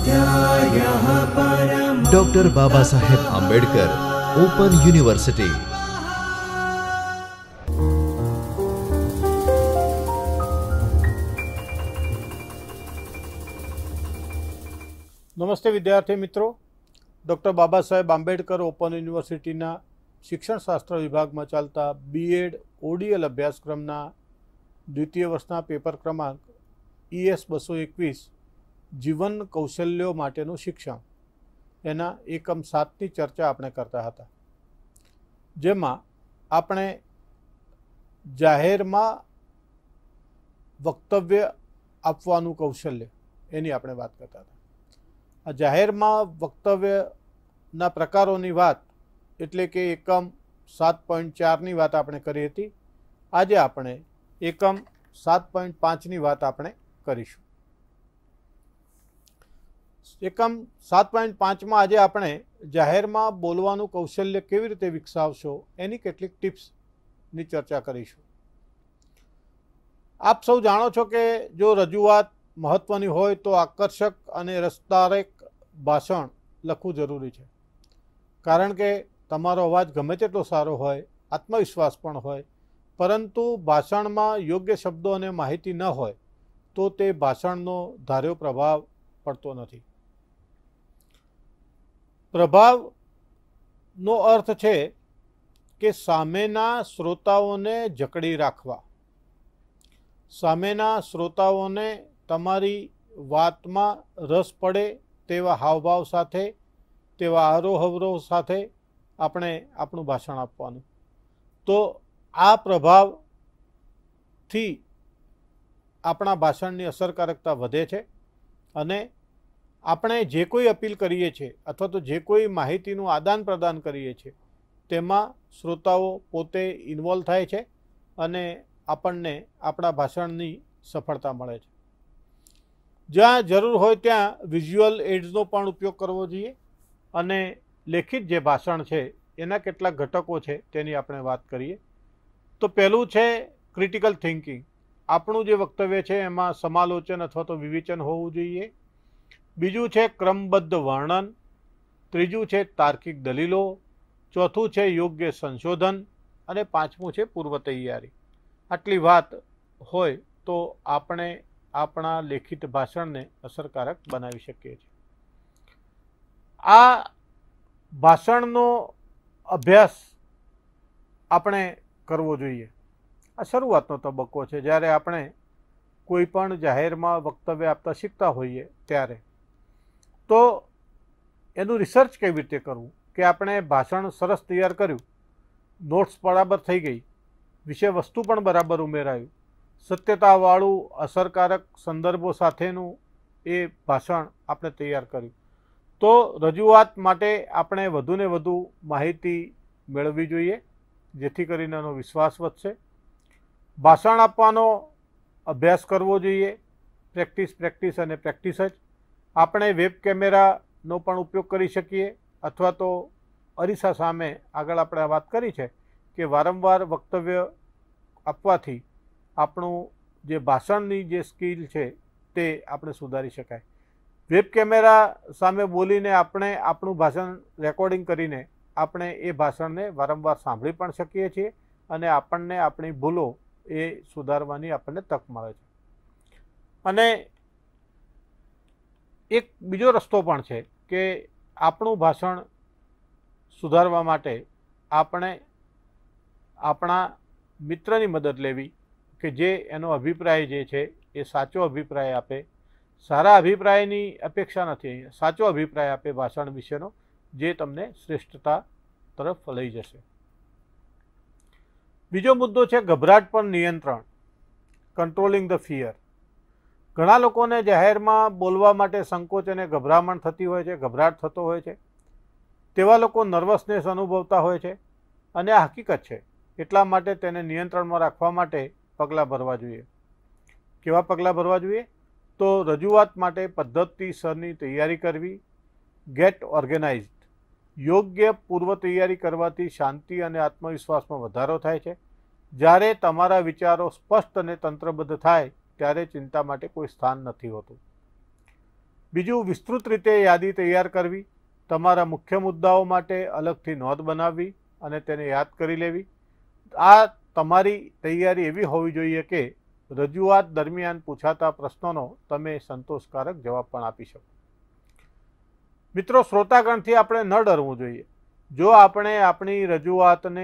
Doctor Baba Saheb Ambedkar open university. नमस्ते विद्यार्थी मित्रों, डॉक्टर बाबा साहेब आंबेडकर ओपन यूनिवर्सिटीना शिक्षणशास्त्र विभाग में चालता बीएड ओडीएल अभ्यासक्रमना द्वितीय वर्षना पेपर क्रमांक ES 221 जीवन कौशल्यों माटेનું शिक्षण एना एकम 7 चर्चा આપણે करता हता, जेमां આપણે जाहेरमां वक्तव्य आपवानुं कौशल्य एनी આપણે વાત करता हता। आ जाहेरमां वक्तव्यना प्रकारोनी वात एटले के एकम 7.4 नी वात आपणे करी हती। आजे आपणे एकम 7.5 नी वात आपणे करीशुं। एकम 7.5 में आज आपणे जाहेर में बोलवानुं कौशल्य केवी रीते विकसावशो एनी केटलीक टिप्स नी चर्चा करीशुं। आप सौ जाणो छो के जो रजूआत महत्वनी होय तो आकर्षक अने रसदायक भाषण लखવું जरूरी है, कारण के तमारो अवाज गमे तेटलो सारो होय, आत्मविश्वास पण होय, परंतु भाषण में योग्य शब्दों अने माहिती न होय तो ते भाषणनो धार्यो प्रभाव पड़तो नथी। प्रभाव नो अर्थ है कि सामेना श्रोताओने जकड़ी राखवा, सामेना श्रोताओने तमारी वातमां रस पड़े तेवा हावभाव साथे, तेवा आरोह साथे आपणे आपणुं भाषण आपवानुं। तो आ प्रभाव थी आपणा भाषणनी असरकारकता वधे छे अने આપણે જે કોઈ अपील करीए छे अथवा तो जे कोई माहितीનું आदान प्रदान करीए छे तेमां श्रोताओ पोते इन्वोल्व थाय छे अने આપણને આપણા ભાષણની સફળતા મળે છે। જ્યાં જરૂર હોય ત્યાં વિઝ્યુઅલ એડ્સનો પણ ઉપયોગ કરવો જોઈએ અને લેખિત જે ભાષણ છે એના કેટલાક ઘટકો છે તેની આપણે વાત કરીએ તો પહેલું છે ક્રિટિકલ થિંકિંગ। આપણું જે વક્તવ્ય છે એમાં સમાલોચન અથવા તો વિવેચન હોવું જોઈએ। बीजू है क्रमबद्ध वर्णन, त्रीजू है तार्किक दलीलो, चौथू है योग्य संशोधन और पांचमू है पूर्व तैयारी। आटली बात होय तो आपणे आपणा लेखित भाषण ने असरकारक बनावी शकीए छीए। आ भाषणनो अभ्यास आपणे करवो जोईए। आ शरूआतनो तबक्को छे, ज्यारे आपणे कोईपण जाहेरमां वक्तव्य आपता शीखता होईए त्यारे। तो एनु रिसर्च केवी रीते करवुं कि आपणे भाषण सरस तैयार कर्युं, नोट्स बराबर थई गई, विषय वस्तु पण बराबर उमेरायुं, सत्यतावाळुं असरकारक संदर्भों साथेनुं ए भाषण आपणे तैयार कर्युं। तो रजूआत माटे आपणे वधु ने वधु माहिती मेळववी जोईए, जेथी करीने एनो विश्वास वधशे। भाषण आपवानो अभ्यास करवो जोईए, प्रेक्टिस प्रेक्टिस अने प्रेक्टिस ज। આપણે વેબ કેમેરાનો પણ ઉપયોગ કરી શકીએ અથવા તો અરીસા સામે આગળ આપણે વાત કરી છે કે વારંવાર વક્તવ્ય આપવાથી આપણું જે ભાષણની જે સ્કિલ છે તે આપણે સુધારી શકાય। વેબ કેમેરા સામે બોલીને આપણે આપણું ભાષણ રેકોર્ડિંગ કરીને આપણે એ ભાષણને વારંવાર સાંભળી પણ શકીએ છીએ અને આપણને આપણી ભૂલો એ સુધારવાની આપણને તક મળે છે। અને एक बीजो रस्तो पण छे कि आपणुं भाषण सुधारवा माटे आपणे आपणा मित्रनी मदद लेवी कि जे एनो अभिप्राय जे छे ए साचो अभिप्राय आपे। सारा अभिप्रायनी अपेक्षा नथी, साचो अभिप्राय आपे भाषण विशेनो, जे तमने श्रेष्ठता तरफ लई जशे। बीजो मुद्दो छे गभराट पर नियंत्रण, कंट्रोलिंग द फियर। घणा लोकोने जाहेरमां बोलवा माटे संकोच अने गभरामण थती होय छे, गभराट थतो होय छे। तेवा लोको नर्वसनेस अनुभवता होय छे अने आ हकीकत छे। એટલા માટે તેને નિયંત્રણમાં રાખવા માટે પગલાં ભરવા જોઈએ। કેવા પગલાં ભરવા જોઈએ? તો રજૂઆત માટે પદ્ધતિસરની તૈયારી કરવી, ગેટ ઓર્ગેનાઇઝડ। યોગ્ય પૂર્વ તૈયારી કરવાથી શાંતિ અને આત્મવિશ્વાસમાં વધારો થાય છે। જ્યારે તમારા વિચારો સ્પષ્ટ અને તંત્રબદ્ધ થાય ત્યારે ચિંતા માટે કોઈ સ્થાન નથી હોતું। બીજું, વિસ્તૃત રીતે યાદી તૈયાર કરવી, તમારા મુખ્ય મુદ્દાઓ માટે અલગથી નોંધ બનાવવી અને તેને યાદ કરી લેવી. આ તમારી તૈયારી એવી હોવી જોઈએ કે રજૂઆત દરમિયાન પૂછાતા પ્રશ્નોનો તમે સંતોષકારક જવાબ પણ આપી શકો. મિત્રો, શ્રોતાગણથી આપણે ન ડરવું જોઈએ. જો આપણે આપણી રજૂઆતને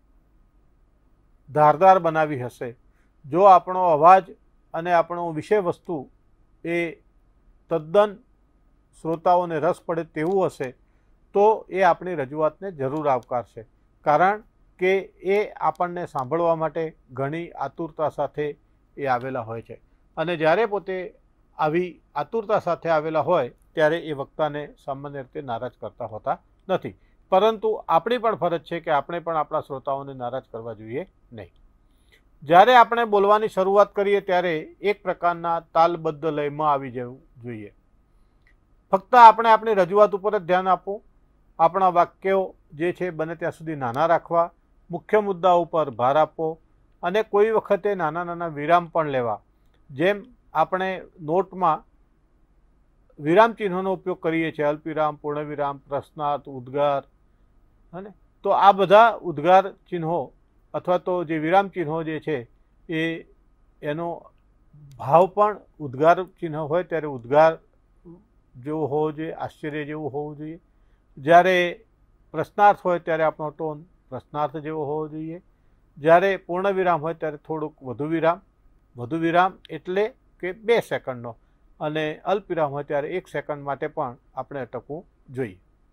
ધારદાર બનાવી હશે, જો આપણો અવાજ અને આપણો વિષય વસ્તુ એ તદ્દન શ્રોતાઓને રસ પડે તેવું હશે તો એ આપણી રજૂઆતને જરૂર આવકારશે. કારણ કે એ આપણને સાંભળવા માટે ઘણી આતુરતા સાથે એ આવેલા હોય છે અને જ્યારે પોતે આવી આતુરતા સાથે આવેલા હોય ત્યારે એ વક્તાને સામાન્ય રીતે નારાજ કરતા હોતા નથી. પરંતુ આપણી પણ ફરજ છે કે આપણે પણ આપણા શ્રોતાઓને નારાજ કરવા જોઈએ નહીં. જ્યારે આપણે બોલવાની શરૂઆત કરીએ ત્યારે એક પ્રકારના તાલબદ્ધ લયમાં આવી જવું જોઈએ. ફક્ત આપણે આપણી રજૂઆત ઉપર જ ધ્યાન આપવું, આપણા વાક્યો જે છે બને ત્યાં સુધી નાના રાખવા, મુખ્ય મુદ્દા ઉપર ભાર આપવો અને કોઈ વખતે નાના નાના વિરામ પણ લેવા. જેમ આપણે નોટમાં વિરામ ચિહ્નોનો ઉપયોગ કરીએ છીએ, અલ્પવિરામ, પૂર્ણવિરામ, પ્રશ્નાર્થ, ઉદ્ગાર, અને તો આ બધા ઉદ્ગાર ચિહ્નો અથવા તો જે વિરામ ચિહ્નો જે છે એનો ભાવ પણ ઉદ્ગાર ચિહ્ન હોય ત્યારે ઉદ્ગાર જેવો હોવો જોઈએ, આશ્ચર્ય જેવું હોવું જોઈએ. જ્યારે પ્રશ્નાર્થ હોય ત્યારે આપણો ટોન પ્રશ્નાર્થ જેવો હોવો જોઈએ. જ્યારે પૂર્ણ વિરામ હોય ત્યારે થોડુંક વધુ વિરામ એટલે કે 2 સેકન્ડનો, અને અલ્પવિરામ હોય ત્યારે 1 સેકન્ડ માટે પણ આપણે અટકવું જોઈએ.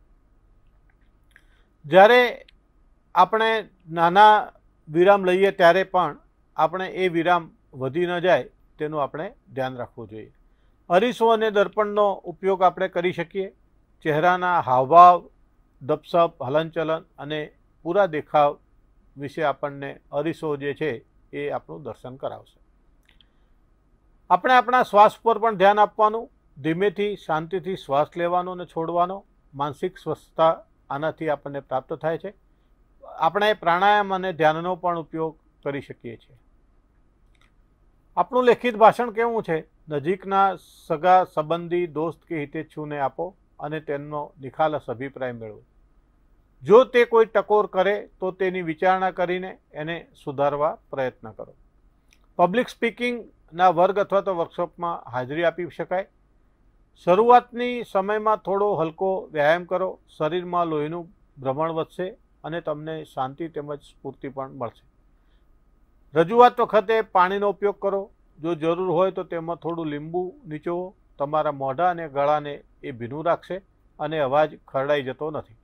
જ્યારે આપણે નાના વિરામ લઈએ ત્યારે પણ આપણે એ વિરામ વધી ન જાય તેનું આપણે ધ્યાન રાખવું જોઈએ. અરીસો અને દર્પણનો ઉપયોગ આપણે કરી શકીએ. ચહેરાના હાવભાવ, દપસપ, હલનચલન અને પૂરા દેખાવ વિશે આપણને અરીસો જે છે એ આપણું દર્શન કરાવશે. આપણે આપણા શ્વાસ પર પણ ધ્યાન આપવાનું. ધીમેથી શાંતિથી શ્વાસ લેવાનો અને છોડવાનો. માનસિક સ્વસ્થતા આનાથી આપણને પ્રાપ્ત થાય છે. આપણે પ્રાણાયામ અને ધ્યાનનો પણ ઉપયોગ કરી શકીએ છીએ. આપણું લેખિત ભાષણ કેવું છે? નજીકના સગા સંબંધી, દોસ્ત કે હિતેચ્છુને આપો અને તેમનો નિખાલસ અભિપ્રાય મેળવો. જો તે કોઈ ટકોર કરે તો તેની વિચારણા કરીને એને સુધારવા પ્રયત્ન કરો. પબ્લિક સ્પીકિંગના વર્ગ અથવા તો વર્કશોપમાં હાજરી આપી શકાય. શરૂઆતની સમયમાં થોડો હલકો વ્યાયામ કરો. શરીરમાં લોહીનું ભ્રમણ વધશે અને તમને શાંતિ તેમજ સ્ફૂર્તિ પણ મળશે. રજૂઆત વખતે પાણીનો ઉપયોગ કરો. જો જરૂર હોય તો તેમાં થોડું લીંબુ નીચોવો. તમારા મોઢા અને ગળાને એ ભીનું રાખશે અને અવાજ ખરડાઈ જતો નથી.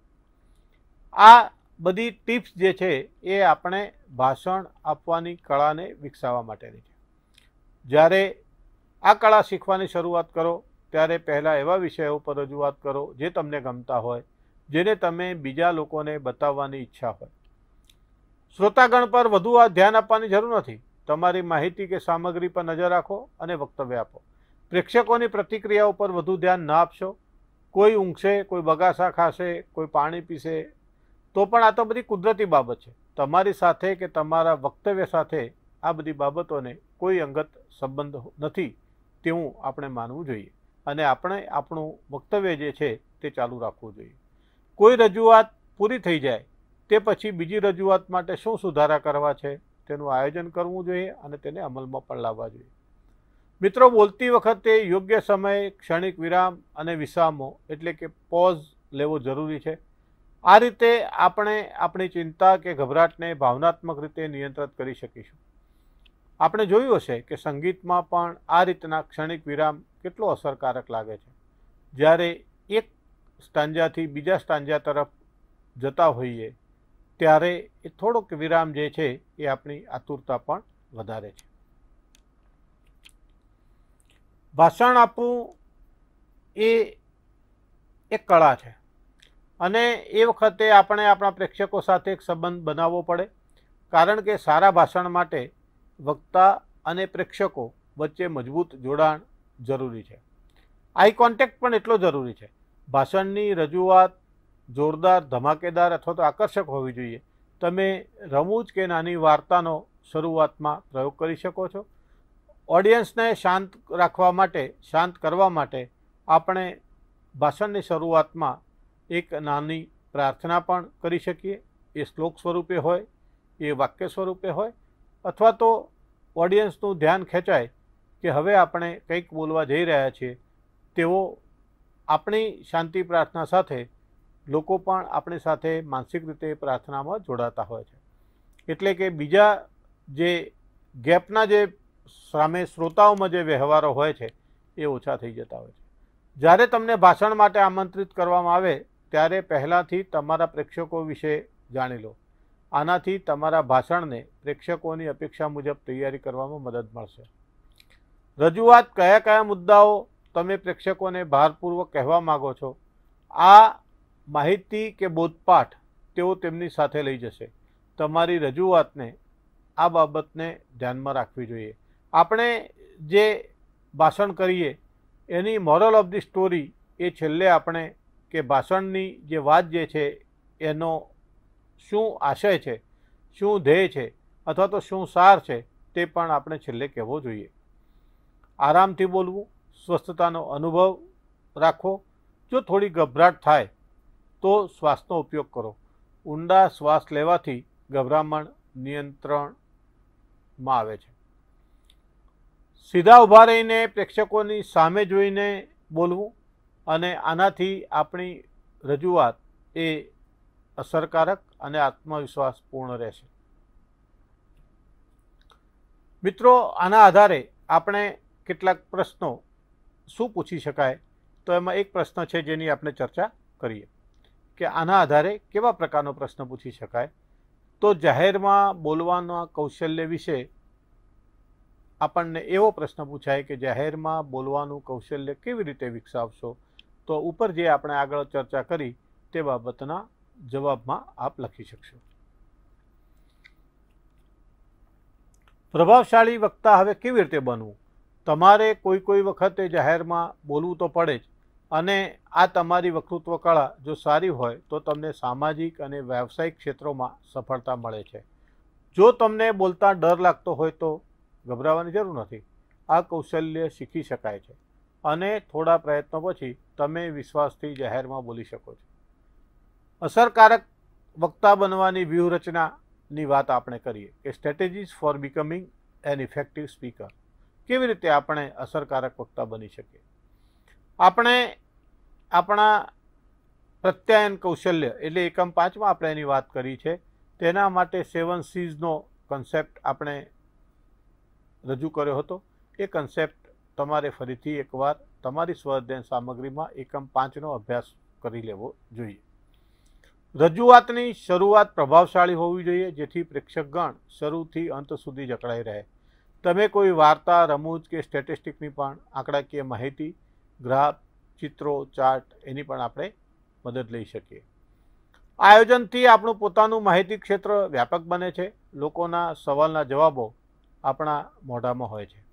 આ બધી ટિપ્સ જે છે એ આપણે ભાષણ આપવાની કળાને વિકસાવવા માટેની છે. જ્યારે આ કળા શીખવાની શરૂઆત કરો ત્યારે પહેલાં એવા વિષયો પર રજૂઆત કરો જે તમને ગમતા હોય, જેને તમે બીજા લોકોને બતાવવાની ઈચ્છા હોય. શ્રોતાગણ પર વધુ ધ્યાન આપવાની જરૂર નથી. તમારી માહિતી કે સામગ્રી પર નજર રાખો અને વક્તવ્ય આપો. પ્રેક્ષકોની પ્રતિક્રિયાઓ પર વધુ ધ્યાન ના આપશો. કોઈ ઊંઘશે, કોઈ બગાસા ખાશે, કોઈ પાણી પીશે, તો પણ આ તો બધી કુદરતી બાબત છે. તમારી સાથે કે તમારા વક્તવ્ય સાથે આ બધી બાબતોને કોઈ અંગત સંબંધ નથી તેવું આપણે માનવું જોઈએ અને આપણે આપણું વક્તવ્ય જે છે તે ચાલુ રાખવું જોઈએ. કોઈ રજૂઆત પૂરી થઈ જાય તે પછી બીજી રજૂઆત માટે શું સુધારા કરવા છે તેનું આયોજન કરવું જોઈએ અને તેને અમલમાં પણ લાવવા જોઈએ. મિત્રો, બોલતી વખતે યોગ્ય સમયે ક્ષણિક વિરામ અને વિસામો એટલે કે પોઝ લેવો જરૂરી છે. આ રીતે આપણે આપણી ચિંતા કે ગભરાટને ભાવનાત્મક રીતે નિયંત્રિત કરી શકીશું. આપણે જોયું હશે કે સંગીતમાં પણ આ રીતના ક્ષણિક વિરામ કેટલો અસરકારક લાગે છે. જ્યારે એક સ્ટાન્જાથી બીજા સ્ટાન્જા તરફ જતા હોઈએ ત્યારે એ થોડોક વિરામ જે છે એ આપણી આતુરતા પણ વધારે છે. ભાષણ આપવું એ એક કળા છે અને એ વખતે આપણે આપણા પ્રેક્ષકો સાથે એક સંબંધ બનાવવો પડે. કારણ કે સારા ભાષણ માટે વક્તા અને પ્રેક્ષકો વચ્ચે મજબૂત જોડાણ જરૂરી છે. આઈ કોન્ટેક્ટ પણ એટલો જરૂરી છે. ભાષણની રજૂઆત જોરદાર, ધમાકેદાર અથવા તો આકર્ષક હોવી જોઈએ. તમે રમૂજ કે નાની વાર્તાનો શરૂઆતમાં પ્રયોગ કરી શકો છો. ઓડિયન્સને શાંત કરવા માટે આપણે ભાષણની શરૂઆતમાં એક નાની પ્રાર્થના પણ કરી શકીએ। એ શ્લોક સ્વરૂપે હોય, એ વાક્ય સ્વરૂપે હોય, અથવા તો ઓડિયન્સનું ધ્યાન ખેંચાય કે હવે આપણે કંઈક બોલવા જઈ રહ્યા છીએ, તેવો આપણી શાંતિ પ્રાર્થના સાથે લોકો પણ આપણી સાથે માનસિક રીતે પ્રાર્થનામાં જોડાતા હોય છે। એટલે કે બીજા જે ગેપના જે સામે શ્રોતાઓમાં જે વ્યવહારો હોય છે એ ઓછા થઈ જતા હોય છે। જ્યારે તમને ભાષણ માટે આમંત્રિત કરવામાં આવે ત્યારે પહેલાંથી તમારા પ્રેક્ષકો વિશે જાણી લો। આનાથી તમારા ભાષણને પ્રેક્ષકોની અપેક્ષા મુજબ તૈયારી કરવામાં મદદ મળશે। રજૂઆત કયા કયા મુદ્દાઓ તમે પ્રેક્ષકોને ભારપૂર્વક કહેવા માગો છો, આ માહિતી કે બોધપાઠ તેઓ તેમની સાથે લઈ જશે। તમારી રજૂઆતને આ બાબતને ધ્યાનમાં રાખવી જોઈએ। આપણે જે ભાષણ કરીએ એની મોરલ ઓફ ધી સ્ટોરી એ છેલ્લે આપણે કે ભાષણની જે વાત જે છે એનો શું આશય છે, શું ધ્યેય છે, અથવા તો શું સાર છે, તે પણ આપણે છેલ્લે કહેવો જોઈએ। આરામથી બોલવું, સ્વસ્થતાનો અનુભવ રાખો। જો થોડી ગભરાટ થાય તો શ્વાસનો ઉપયોગ કરો। ઊંડા શ્વાસ લેવાથી ગભરામણ નિયંત્રણમાં આવે છે। સીધા ઊભા રહીને પ્રેક્ષકોની સામે જોઈને બોલવું, અને આનાથી આપણી રજૂઆત એ અસરકારક અને આત્મવિશ્વાસપૂર્ણ રહેશે। મિત્રો, આના આધારે આપણે કેટલાક પ્રશ્નો શું પૂછી શકાય, તો એમાં એક પ્રશ્ન છે જેની આપણે ચર્ચા કરીએ કે આના આધારે કેવા પ્રકારનો પ્રશ્ન પૂછી શકાય। તો જાહેરમાં બોલવાના કૌશલ્ય વિશે આપણને એવો પ્રશ્ન પૂછાય કે જાહેરમાં બોલવાનું કૌશલ્ય કેવી રીતે વિકસાવશો, તો ઉપર જે આપણે આગળ ચર્ચા કરી તે બાબતના જવાબમાં આપ લખી શકશો। પ્રભાવશાળી વક્તા હવે કેવી રીતે બનવું? તમારે કોઈ વખતે જાહેરમાં બોલવું તો પડે જ, અને આ તમારી વક્તૃત્વ કળા જો સારી હોય તો તમને સામાજિક અને વ્યાવસાયિક ક્ષેત્રોમાં સફળતા મળે છે। જો તમને બોલતા ડર લાગતો હોય તો ગભરાવાની જરૂર નથી। આ કૌશલ્ય શીખી શકાય છે, અને થોડા પ્રયત્નો પછી તમે વિશ્વાસથી જાહેરમાં બોલી શકો છો। અસરકારક વક્તા બનવાની વ્યૂહરચનાની વાત આપણે કરીએ કે strategies for becoming an effective speaker. કેવી રીતે આપણે અસરકારક વક્તા બની શકીએ? આપણે આપણા પ્રત્યાયન કૌશલ્ય એટલે એકમ 5માં આપણે એની વાત કરી છે, તેના માટે 7 C'નો કન્સેપ્ટ આપણે રજૂ કર્યો હતો। એ કન્સેપ્ટ તમારે ફરીથી એકવાર તમારી સ્વઅધ્યયન સામગ્રીમાં એકમ 5નો અભ્યાસ કરી લેવો જોઈએ। રજૂઆતની શરૂઆત પ્રભાવશાળી હોવી જોઈએ, જેથી પ્રેક્ષકગણ શરૂથી અંત સુધી જકડાઈ રહે। તમે કોઈ વાર્તા, રમૂજ કે સ્ટેટિસ્ટિકની પણ આંકડાકીય માહિતી, ગ્રાફ, ચિત્રો, ચાર્ટ એની પણ આપણે મદદ લઈ શકીએ। આયોજનથી આપણું પોતાનું માહિતી ક્ષેત્ર વ્યાપક બને છે। લોકોના સવાલના જવાબો આપણા મોઢામાં હોય છે।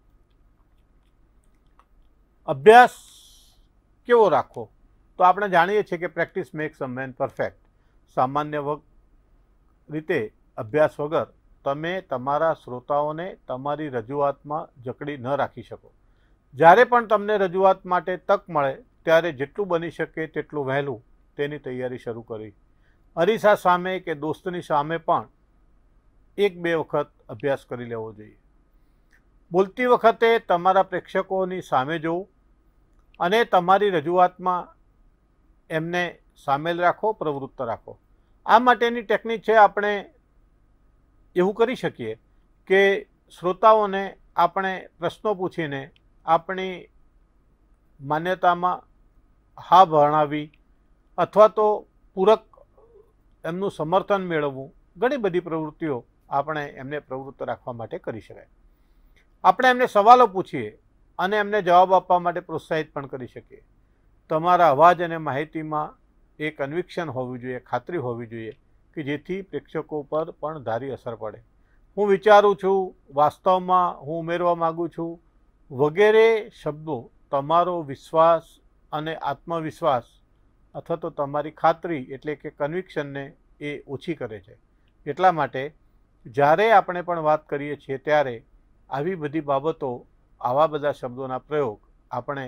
અભ્યાસ કેવો રાખવો? તો આપણે જાણીએ છીએ કે practice makes a man perfect. સામાન્ય રીતે અભ્યાસ વગર તમે તમારા શ્રોતાઓને તમારી રજૂઆતમાં જકડી ન રાખી શકો। જ્યારે પણ તમને રજૂઆત માટે તક મળે ત્યારે જેટલું બની શકે તેટલું વહેલું તેની તૈયારી શરૂ કરવી। અરીસા સામે કે દોસ્તની સામે પણ 1-2 વખત અભ્યાસ કરી લેવો જોઈએ। બોલતી વખતે તમારા પ્રેક્ષકોની સામે જોવું અને તમારી રજૂઆતમાં એમને સામેલ રાખો, પ્રવૃત્ત રાખો। આ માટેની ટેકનિક છે, આપણે એવું કરી શકીએ કે શ્રોતાઓને આપણે પ્રશ્નો પૂછીને આપણી માન્યતામાં હા ભણાવી, અથવા તો પૂરક એમનું સમર્થન મેળવવું, ઘણી બધી પ્રવૃત્તિઓ આપણે એમને પ્રવૃત્ત રાખવા માટે કરી શકાય। આપણે એમને સવાલો પૂછીએ અને એમને જવાબ આપવા માટે પ્રોત્સાહિત પણ કરી શકીએ। તમારા અવાજ અને માહિતીમાં એ કન્વિક્શન હોવી જોઈએ, ખાતરી હોવી જોઈએ કે જેથી પ્રેક્ષકો પર પણ ધારી અસર પડે। હું વિચારું છું, વાસ્તવમાં હું ઉમેરવા માગું છું વગેરે શબ્દો તમારો વિશ્વાસ અને આત્મવિશ્વાસ અથવા તો તમારી ખાતરી એટલે કે કન્વિક્શનને એ ઓછી કરે છે। એટલા માટે જ્યારે આપણે પણ વાત કરીએ છીએ ત્યારે આવી બધી બાબતો, આવા બધા શબ્દોના પ્રયોગ આપણે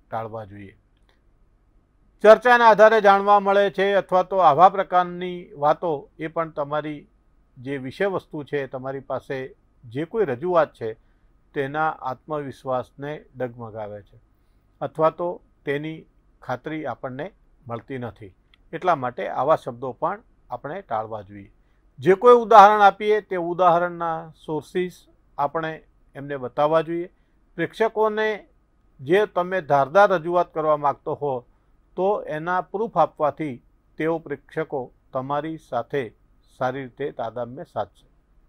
ટાળવા જોઈએ. ચર્ચાના આધારે જાણવા મળે છે અથવા તો આવા પ્રકારની વાતો એ પણ તમારી જે વિષય વસ્તુ છે, તમારી પાસે જે કોઈ રજૂઆત છે તેના આત્મવિશ્વાસને ડગમગાવે છે અથવા તો તેની ખાતરી આપણને મળતી નથી. એટલા માટે આવા શબ્દો પણ આપણે ટાળવા જોઈએ. જે કોઈ ઉદાહરણ આપીએ તે ઉદાહરણના સોર્સિસ આપણે એમને બતાવવા જોઈએ. પ્રેક્ષકોને જે તમે ધારદાર રજૂઆત કરવા માગતો હો તો એના પ્રૂફ આપવાથી તેઓ પ્રેક્ષકો તમારી સાથે સારી રીતે તાદાત્મ્ય સાધશે.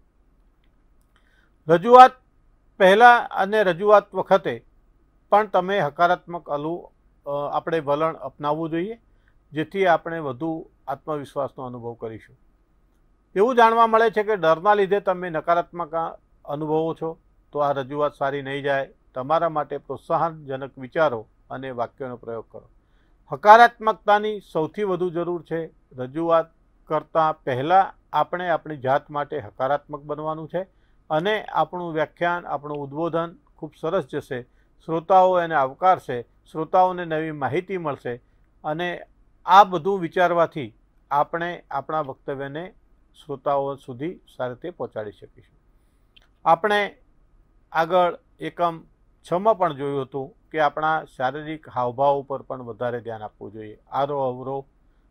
રજૂઆત પહેલાં અને રજૂઆત વખતે પણ તમે હકારાત્મક આપણે વલણ અપનાવવું જોઈએ, જેથી આપણે વધુ આત્મવિશ્વાસનો અનુભવ કરીશું. એવું જાણવા મળે છે કે ડરના લીધે તમે નકારાત્મક અનુભવો છો તો આ રજૂઆત સારી નહીં જાય. તમારા માટે પ્રોત્સાહનજનક વિચારો અને વાક્યોનો પ્રયોગ કરો. હકારાત્મકતાની સૌથી વધુ જરૂર છે. રજૂઆત કરતાં પહેલાં આપણે આપણી જાત માટે હકારાત્મક બનવાનું છે અને આપણું વ્યાખ્યાન, આપણું ઉદ્બોધન ખૂબ સરસ જશે. શ્રોતાઓ એને આવકારશે, શ્રોતાઓને નવી માહિતી મળશે અને આ બધું વિચારવાથી આપણે આપણા વક્તવ્યને શ્રોતાઓ સુધી સારી રીતે પહોંચાડી શકીશું. આપણે આગળ એકમ 6માં પણ જોયું હતું કે આપણા શારીરિક હાવભાવ ઉપર પણ વધારે ધ્યાન આપવું જોઈએ. આરોહ અવરોહ,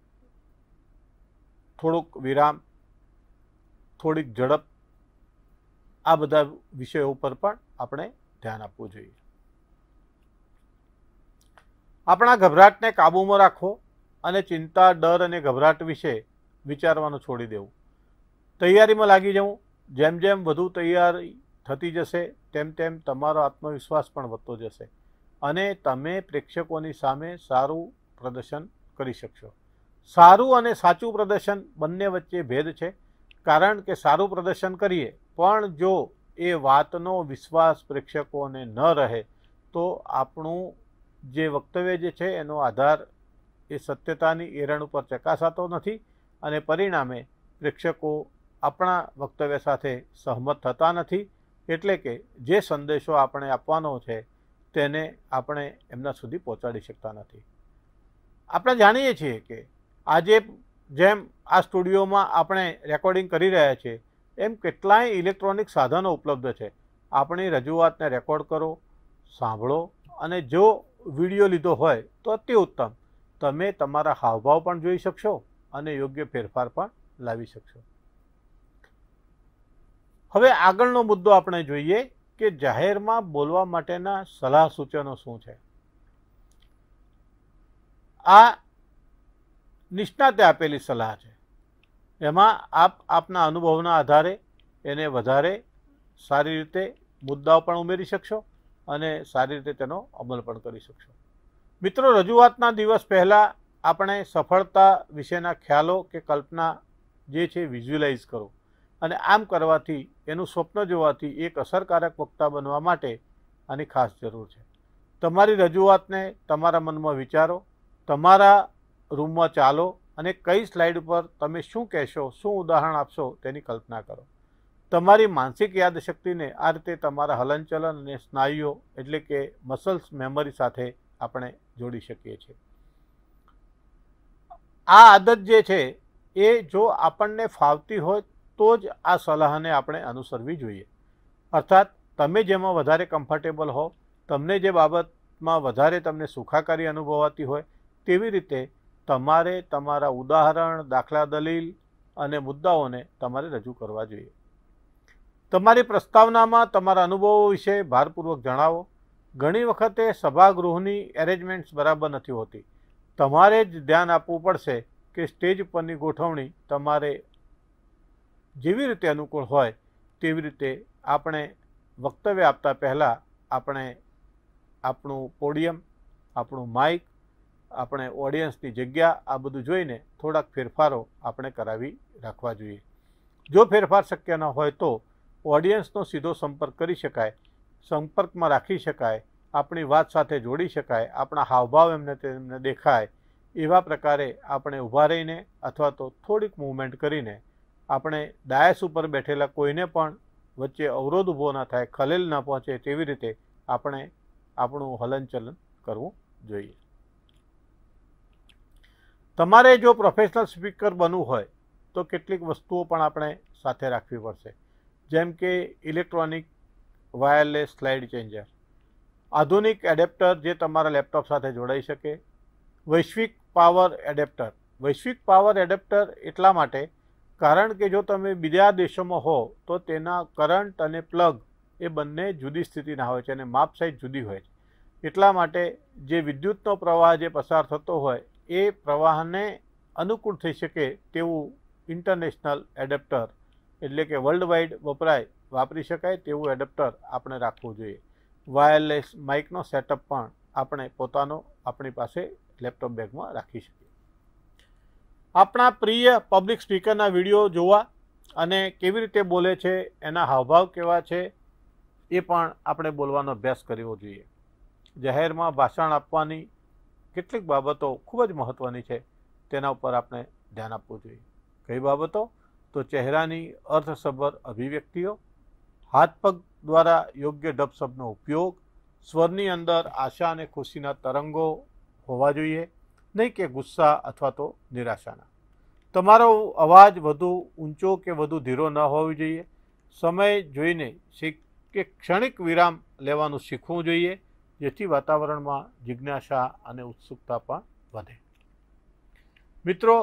થોડુંક વિરામ, થોડીક ઝડપ, આ બધા વિષયો ઉપર પણ આપણે ધ્યાન આપવું જોઈએ. આપણા ગભરાટને કાબૂમાં રાખવો અને ચિંતા, ડર અને ગભરાટ વિશે વિચારવાનું છોડી દેવું. તૈયારીમાં લાગી જવું. જેમ જેમ વધુ તૈયારી થતી જશે તેમ તેમ તમારો આત્મવિશ્વાસ પણ વધતો જશે અને તમે પ્રેક્ષકોની સામે સારું પ્રદર્શન કરી શકશો. સારું અને સાચું પ્રદર્શન બંને વચ્ચે ભેદ છે, કારણ કે સારું પ્રદર્શન કરીએ પણ જો એ વાતનો વિશ્વાસ પ્રેક્ષકોને ન રહે તો આપણું જે વક્તવ્ય જે છે એનો આધાર એ સત્યતાની એરણ ઉપર ચકાસાતો નથી અને પરિણામે પ્રેક્ષકો આપણા વક્તવ્ય સાથે સહમત થતા નથી. એટલે કે જે સંદેશો આપણે આપવાનો છે તેને આપણે એમના સુધી પહોંચાડી શકતા નથી. આપણે જાણીએ છીએ કે આજે જેમ આ સ્ટુડિયોમાં આપણે રેકોર્ડિંગ કરી રહ્યા છીએ એમ કેટલાય ઇલેક્ટ્રોનિક સાધનો ઉપલબ્ધ છે. આપણી રજૂઆતને રેકોર્ડ કરો, સાંભળો અને જો વિડીયો લીધો હોય તો અતિ ઉત્તમ. તમે તમારા હાવભાવ પણ જોઈ શકશો અને યોગ્ય ફેરફાર પણ લાવી શકશો. હવે આગળનો મુદ્દો આપણે જોઈએ કે જાહેરમાં બોલવા માટેના સલાહ સૂચનો શું છે. આ નિષ્ણાતે આપેલી સલાહ છે. એમાં આપના અનુભવના આધારે એને વધારે સારી રીતે મુદ્દાઓ પણ ઉમેરી શકશો અને સારી રીતે તેનો અમલ પણ કરી શકશો. મિત્રો, રજૂઆતના દિવસ પહેલાં આપણે સફળતા વિશેના ખ્યાલો કે કલ્પના જે છે વિઝ્યુઅલાઇઝ કરો અને આમ કરવાથી, એનું સ્વપ્ન જોવાથી એક અસરકારક વક્તા બનવા માટે આની ખાસ જરૂર છે. તમારી રજૂઆતને તમારા મનમાં વિચારો, તમારા રૂમમાં ચાલો અને કઈ સ્લાઇડ ઉપર તમે શું કહેશો, શું ઉદાહરણ આપશો તેની કલ્પના કરો. તમારી માનસિક યાદશક્તિને આ રીતે તમારા હલનચલન અને સ્નાયુઓ એટલે કે મસલ્સ મેમરી સાથે આપણે જોડી શકીએ છીએ. આ આદત જે છે એ જો આપણને ફાવતી હોય તો જ આ સલાહને આપણે અનુસરવી જોઈએ. અર્થાત તમે જેમાં વધારે કમ્ફર્ટેબલ હો, તમને જે બાબતમાં વધારે તમને સુખાકારી અનુભવાતી હોય તેવી રીતે તમારે તમારા ઉદાહરણ, દાખલા, દલીલ અને મુદ્દાઓને તમારે રજૂ કરવા જોઈએ. તમારી પ્રસ્તાવનામાં તમારા અનુભવો વિશે ભારપૂર્વક જણાવો. ઘણી વખતે સભાગૃહની એરેન્જમેન્ટ્સ બરાબર નથી હોતી. તમારે જ ધ્યાન આપવું પડશે કે સ્ટેજ પરની ગોઠવણી તમારે જેવી રીતે અનુકૂળ હોય તેવી રીતે આપણે વક્તવ્ય આપતા પહેલાં આપણે આપણું પોડિયમ, આપણું માઇક, આપણે ઓડિયન્સની જગ્યા આ બધું જોઈને થોડાક ફેરફારો આપણે કરાવી રાખવા જોઈએ. જો ફેરફાર શક્ય ન હોય તો ઓડિયન્સનો સીધો સંપર્ક કરી શકાય, સંપર્કમાં રાખી શકાય, આપણી વાત સાથે જોડી શકાય, આપણા હાવભાવ તેમને દેખાય એવા પ્રકારે આપણે ઊભા રહીને અથવા તો થોડીક મૂવમેન્ટ કરીને આપણે ડાયસ ઉપર બેઠેલા કોઈને પણ વચ્ચે અવરોધ ઊભો ન થાય, ખલેલ ન પહોંચે તેવી રીતે આપણે આપણું હલનચલન કરવું જોઈએ. તમારે જો પ્રોફેશનલ સ્પીકર બનવું હોય તો કેટલીક વસ્તુઓ પણ આપણે સાથે રાખવી પડશે, જેમ કે ઇલેક્ટ્રોનિક વાયરલેસ સ્લાઇડ ચેન્જર, આધુનિક એડેપ્ટર જે તમારા લેપટોપ સાથે જોડાઈ શકે, વૈશ્વિક પાવર એડેપ્ટર. વૈશ્વિક પાવર એડેપ્ટર એટલા માટે કારણ કે જો તમે બીજા દેશોમાં હો તો તેના કરંટ અને પ્લગ એ બંને જુદી સ્થિતિના હોય છે અને માપ સાઇઝ જુદી હોય છે. એટલા માટે જે વિદ્યુતનો પ્રવાહ જે પસાર થતો હોય એ પ્રવાહને અનુકૂળ થઈ શકે તેવું ઇન્ટરનેશનલ એડેપ્ટર, એટલે કે વર્લ્ડ વાઇડ વાપરી શકાય તેવું એડેપ્ટર આપણે રાખવું જોઈએ. વાયરલેસ માઇકનો સેટઅપ પણ આપણે પોતાનો આપણી પાસે લેપટોપ બેગમાં રાખી શકીએ. આપણા પ્રિય પબ્લિક સ્પીકરના વિડીયો જોવા અને કેવી રીતે બોલે છે, એના હાવભાવ કેવા છે, એ પણ આપણે બોલવાનો અભ્યાસ કરવો જોઈએ. જાહેરમાં ભાષણ આપવાની કેટલીક બાબતો ખૂબ જ મહત્ત્વની છે, તેના ઉપર આપણે ધ્યાન આપવું જોઈએ. કઈ બાબતો? તો ચહેરાની અર્થસભર અભિવ્યક્તિઓ, હાથ પગ દ્વારા યોગ્ય ઢબ શબ્દનો ઉપયોગ, સ્વરની અંદર આશા અને ખુશીના તરંગો હોવા જોઈએ, નહીં કે ગુસ્સા અથવા તો નિરાશાના. તમારો અવાજ વધુ ઊંચો કે વધુ ધીરો ન હોવો જોઈએ. સમય જોઈને કે ક્ષણિક વિરામ લેવાનું શીખવું જોઈએ, જેથી વાતાવરણમાં જિજ્ઞાસા અને ઉત્સુકતા પણ વધે. મિત્રો,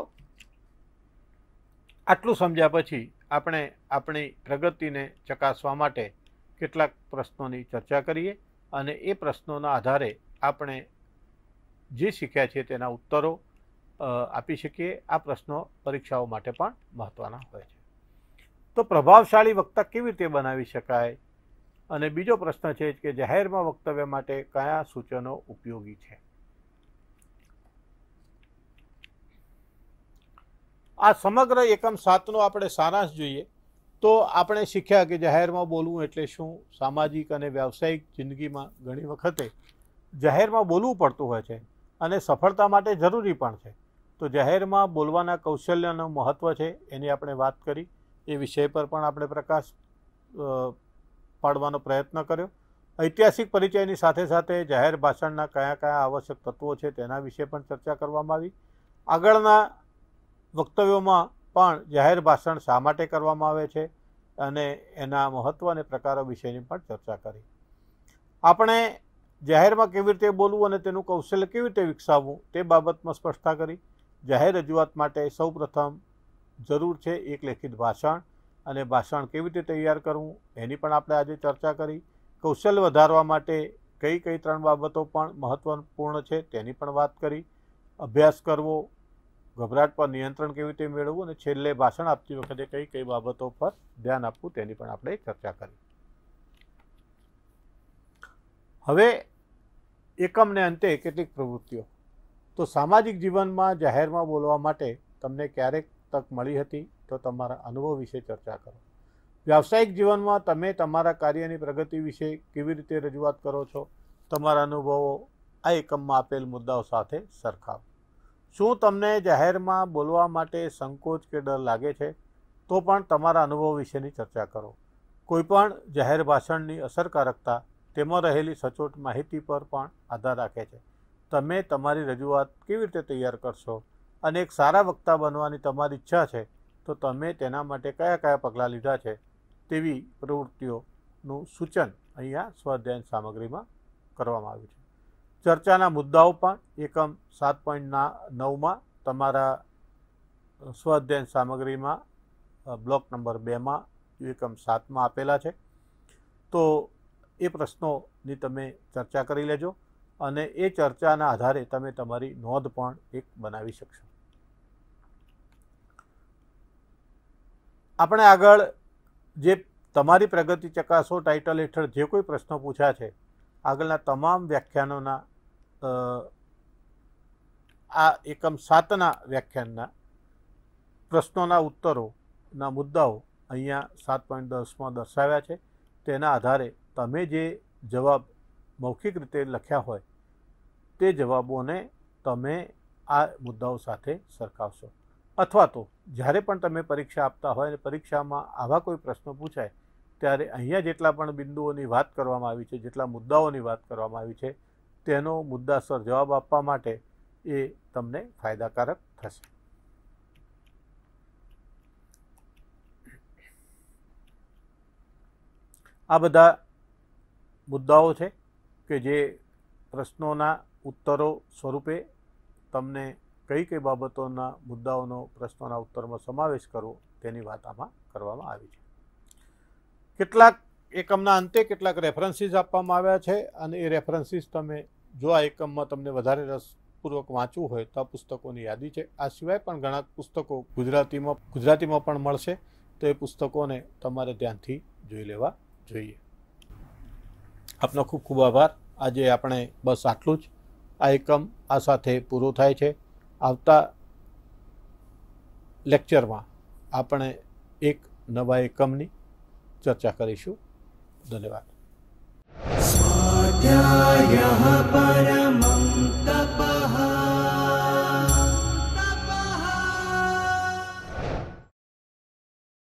આટલું સમજ્યા પછી આપણે આપણી પ્રગતિને ચકાસવા માટે કેટલાક પ્રશ્નોની ચર્ચા કરીએ અને એ પ્રશ્નોના આધારે આપણે જે શીખ્યા છે તેના ઉત્તરો આપી શકીએ. આ પ્રશ્નો પરીક્ષાઓ માટે પણ મહત્ત્વના હોય છે. તો પ્રભાવશાળી વક્તા કેવી રીતે બનાવી શકાય? અને બીજો પ્રશ્ન છે કે જાહેરમાં વક્તવ્ય માટે કયા સૂચનો ઉપયોગી છે? આ સમગ્ર એકમ 7નો આપણે સારાંશ જોઈએ તો આપણે શીખ્યા કે જાહેરમાં બોલવું એટલે શું. સામાજિક અને વ્યાવસાયિક જિંદગીમાં ઘણી વખતે જાહેરમાં બોલવું પડતું હોય છે અને સફળતા માટે જરૂરી પણ છે. તો જાહેરમાં બોલવાના કૌશલ્યનું મહત્ત્વ છે એની આપણે વાત કરી. એ વિષય પર પણ આપણે પ્રકાશ પાડવાનો પ્રયત્ન કર્યો. ઐતિહાસિક પરિચયની સાથે સાથે જાહેર ભાષણના કયા કયા આવશ્યક તત્વો છે તેના વિશે પણ ચર્ચા કરવામાં આવી. આગળના વક્તવ્યોમાં પણ જાહેર ભાષણ શા માટે કરવામાં આવે છે અને એના મહત્ત્વ અને પ્રકારો વિશેની પણ ચર્ચા કરી. આપણે જાહેરમાં કેવી રીતે બોલવું અને તેનું કૌશલ્ય કેવી રીતે વિકસાવવું તે બાબતમાં સ્પષ્ટતા કરી. જાહેર રજૂઆત માટે સૌપ્રથમ જરૂર છે એક લેખિત ભાષણ, અને ભાષણ કેવી રીતે તૈયાર કરવું એની પણ આપણે આજે ચર્ચા કરી. કૌશલ્ય વધારવા માટે કઈ 3 બાબતો પણ મહત્ત્વપૂર્ણ છે તેની પણ વાત કરી. અભ્યાસ કરવો, ગભરાટ પર નિયંત્રણ કેવી રીતે મેળવવું અને છેલ્લે ભાષણ આપતી વખતે કઈ બાબતો પર ધ્યાન આપવું તેની પણ આપણે ચર્ચા કરી. હવે એકમને અંતે કેટલીક પ્રવૃત્તિઓ. તો સામાજિક જીવનમાં જાહેરમાં બોલવા માટે તમને ક્યારેક તક મળી હતી તો તમારા અનુભવ વિશે ચર્ચા કરો. વ્યાવસાયિક જીવનમાં તમે તમારા કાર્યની પ્રગતિ વિશે કેવી રીતે રજૂઆત કરો છો, તમારા અનુભવો આ એકમમાં આપેલ મુદ્દાઓ સાથે સરખાવો. શું તમને જાહેરમાં બોલવા માટે સંકોચ કે ડર લાગે છે? તો પણ તમારા અનુભવ વિશેની ચર્ચા કરો. કોઈપણ જાહેર ભાષણની અસરકારકતા તેમાં રહેલી સચોટ માહિતી પર પણ આધાર રાખે છે. તમે તમારી રજૂઆત કેવી રીતે તૈયાર કરશો અને એક સારા વક્તા બનવાની તમારી ઈચ્છા છે તો તમે તેના માટે કયા પગલાં લીધા છે તેવી પ્રવૃત્તિઓનું સૂચન અહીંયા સ્વાધ્યાયન સામગ્રીમાં કરવામાં આવ્યું છે. ચર્ચાના મુદ્દાઓ પણ એકમ 7.9માં તમારા સ્વાધ્યાયન સામગ્રીમાં બ્લોક નંબર 2માં એકમ 7માં આપેલા છે. તો એ પ્રશ્નોની તમે ચર્ચા કરી લેજો અને એ ચર્ચાના આધારે તમે તમારી નોંધ પણ એક બનાવી શકશો. આપણે આગળ જે તમારી પ્રગતિ ચકાસો ટાઇટલ હેઠળ જે કોઈ પ્રશ્નો પૂછ્યા છે આગળના તમામ વ્યાખ્યાનોના આ એકમ 7ના વ્યાખ્યાનના પ્રશ્નોના ઉત્તરોના મુદ્દાઓ અહીંયા 7.10માં દર્શાવ્યા છે. તેના આધારે તમે જે જવાબ મૌખિક રીતે લખ્યા હોય તે જવાબોને તમે આ મુદ્દાઓ સાથે સરખાવશો. અથવા તો જ્યારે પણ તમે પરીક્ષા આપતા હોય અને પરીક્ષામાં આવા કોઈ પ્રશ્નો પૂછાય ત્યારે અહીંયા જેટલા પણ બિંદુઓની વાત કરવામાં આવી છે, જેટલા મુદ્દાઓની વાત કરવામાં આવી છે તેનો મુદ્દાસર જવાબ આપવા માટે એ તમને ફાયદાકારક થશે. આ બધા મુદ્દાઓ છે કે જે પ્રશ્નોના ઉત્તરો સ્વરૂપે તમને કઈ કઈ બાબતોના મુદ્દાઓનો પ્રશ્નોના ઉત્તરમાં સમાવેશ કરવો તેની વાત આમાં કરવામાં આવી છે. કેટલાક એકમના અંતે કેટલાક રેફરન્સીસ આપવામાં આવ્યા છે અને એ રેફરન્સીસ તમે જો આ એકમમાં તમને વધારે રસપૂર્વક વાંચવું હોય તો આ પુસ્તકોની યાદી છે. આ સિવાય પણ ઘણા પુસ્તકો ગુજરાતીમાં પણ મળશે, તો એ પુસ્તકોને તમારે ધ્યાનથી જોઈ લેવા જોઈએ. આપનો ખૂબ ખૂબ આભાર. આજે આપણે બસ આટલું જ. આ એકમ આ સાથે પૂરો થાય છે. આવતા લેક્ચરમાં આપણે એક નવા એકમની ચર્ચા કરીશું. ધન્યવાદ. स्वाध्यायः परमः